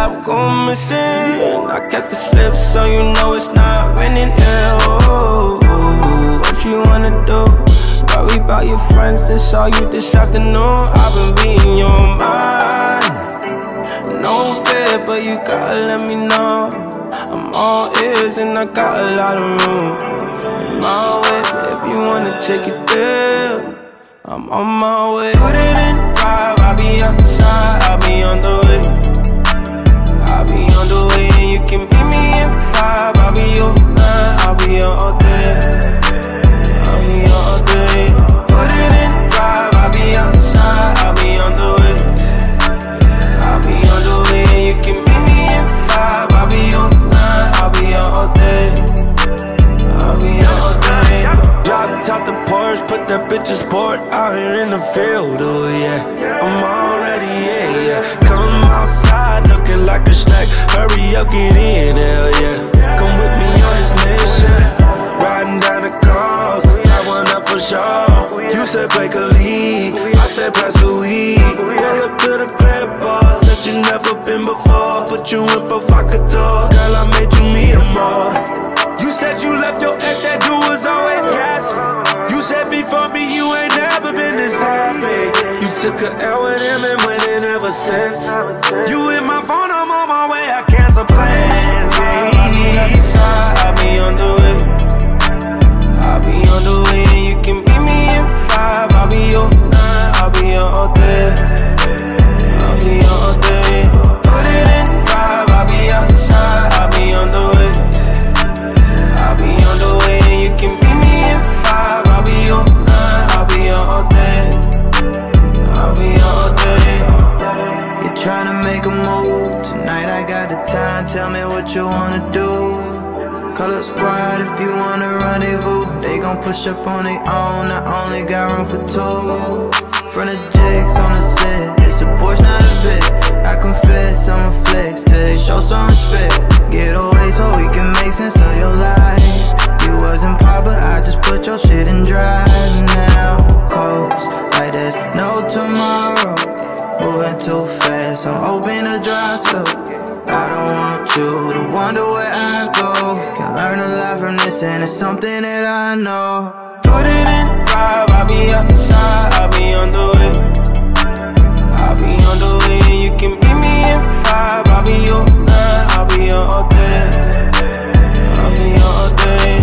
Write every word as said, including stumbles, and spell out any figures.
stop going missing. I kept the slip so you know it's not raining here. Oh, what you wanna do? Worry about your friends, that's all you this afternoon. I've been reading your mind. No fear, but you gotta let me know. I'm all ears and I got a lot of room. I'm my way, if you wanna take it there, I'm on my way. Put it in drive, I'll be outside, I'll be on the way. I'll be on the way and you can meet me at five. I'll be all night, I'll be here all day. I'll be here all day. Put it in drive, I'll be outside, I'll be on the way. I'll be on the way and you can meet me at five. I'll be all night, I'll be here all day. I'll be here all day. Drop top the Porsche, put that bitch's sport out here in the field, oh yeah. I'm already, yeah, yeah. Come outside looking like a snack. Hurry up, get in, hell yeah. Come with me on this mission. Riding down the coast, got one up for sure. You said play Khalid, I said pass the weed. Pull up to the club bar, said you never been before. Put you in provocateur, girl, I made you me a more. You said you left your ex, that dude was always gassing. You said before me you ain't never been this happy. You took a L with him and went in ever since. You hit my phone, I'm on my way, I cancel plans. I'll be on the way. I'll be on the way and you can meet me at five. I'll be all night, I'll be here all day. I'll be here all day. Put it in drive, I'll be outside, I'll be on the way. I'll be on the way and you can meet me at five. I'll be all night, I'll be here all day. I'll be here all day. You're trying to make a move, tonight I got the time, tell me what you wanna do. Call up squad if you wanna rendezvous. They gon' push up on their own, I only got room for two. Front of jigs on the set, it's a Porsche, not a Vic. I confess, I'm a flex, till they show some respect. Get away so we can make sense of your life. You wasn't pop, but I just put your shit in drive. Now, coast, like there's no tomorrow. Moving too fast, I'm hoping to drive slow. I don't want you to wonder where I go. Can learn a lot from this and it's something that I know. Put it in drive, I'll be outside, I'll be on the way. I'll be on the way and you can meet me at five. I'll be all night, I'll be here all day. I'll be here all day.